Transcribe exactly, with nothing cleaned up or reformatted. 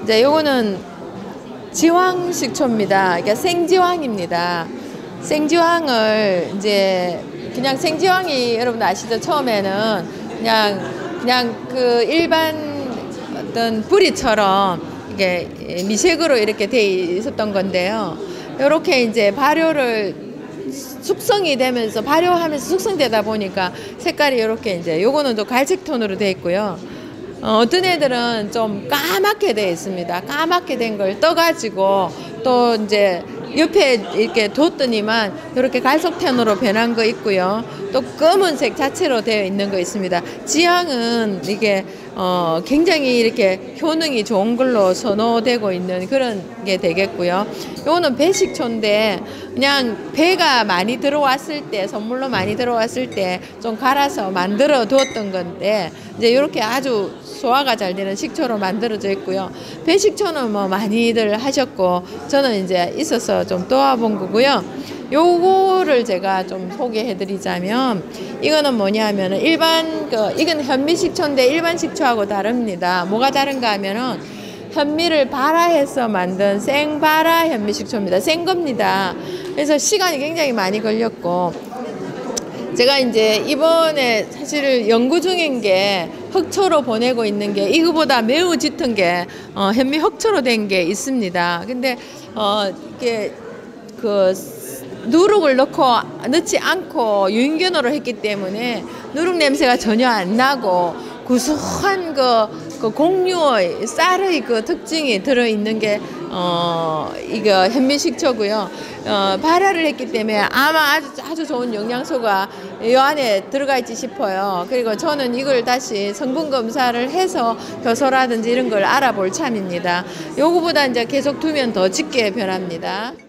이제 요거는 지황 식초입니다. 그러니까 생지황입니다. 생지황을 이제 그냥 생지황이 여러분들 아시죠? 처음에는 그냥 그냥 그 일반 어떤 뿌리처럼 이게 미색으로 이렇게 돼 있었던 건데요. 이렇게 이제 발효를 숙성이 되면서 발효하면서 숙성되다 보니까 색깔이 이렇게 이제 요거는 또 갈색 톤으로 돼 있고요. 어, 어떤 애들은 좀 까맣게 돼 있습니다. 까맣게 된 걸 떠가지고 또 이제 옆에 이렇게 뒀더니만 이렇게 갈색 톤으로 변한 거 있고요. 또 검은색 자체로 되어 있는 거 있습니다. 지향은 이게 어, 굉장히 이렇게 효능이 좋은 걸로 선호되고 있는 그런 게 되겠고요. 요거는 배식초인데 그냥 배가 많이 들어왔을 때, 선물로 많이 들어왔을 때 좀 갈아서 만들어 두었던 건데 이제 이렇게 아주 소화가 잘 되는 식초로 만들어져 있고요. 배식초는 뭐 많이들 하셨고 저는 이제 있어서 좀 도와본 거고요. 요거를 제가 좀 소개해 드리자면 이거는 뭐냐면은 일반 그 이건 현미식초인데 일반 식초하고 다릅니다. 뭐가 다른가 하면은 현미를 발화해서 만든 생발화 현미식초입니다. 생 겁니다. 그래서 시간이 굉장히 많이 걸렸고 제가 이제 이번에 사실 연구 중인 게 흑초로 보내고 있는 게 이거보다 매우 짙은 게 어, 현미 흑초로 된 게 있습니다. 근데 어, 이게 그 누룩을 넣고 넣지 않고 유인균으로 했기 때문에 누룩 냄새가 전혀 안 나고 구수한 그, 그 곡류의 쌀의 그 특징이 들어있는 게 어, 이거 현미식초고요. 어, 발화를 했기 때문에 아마 아주 아주 좋은 영양소가 이 안에 들어가 있지 싶어요. 그리고 저는 이걸 다시 성분 검사를 해서 효소라든지 이런 걸 알아볼 참입니다. 요거보다 이제 계속 두면 더 짙게 변합니다.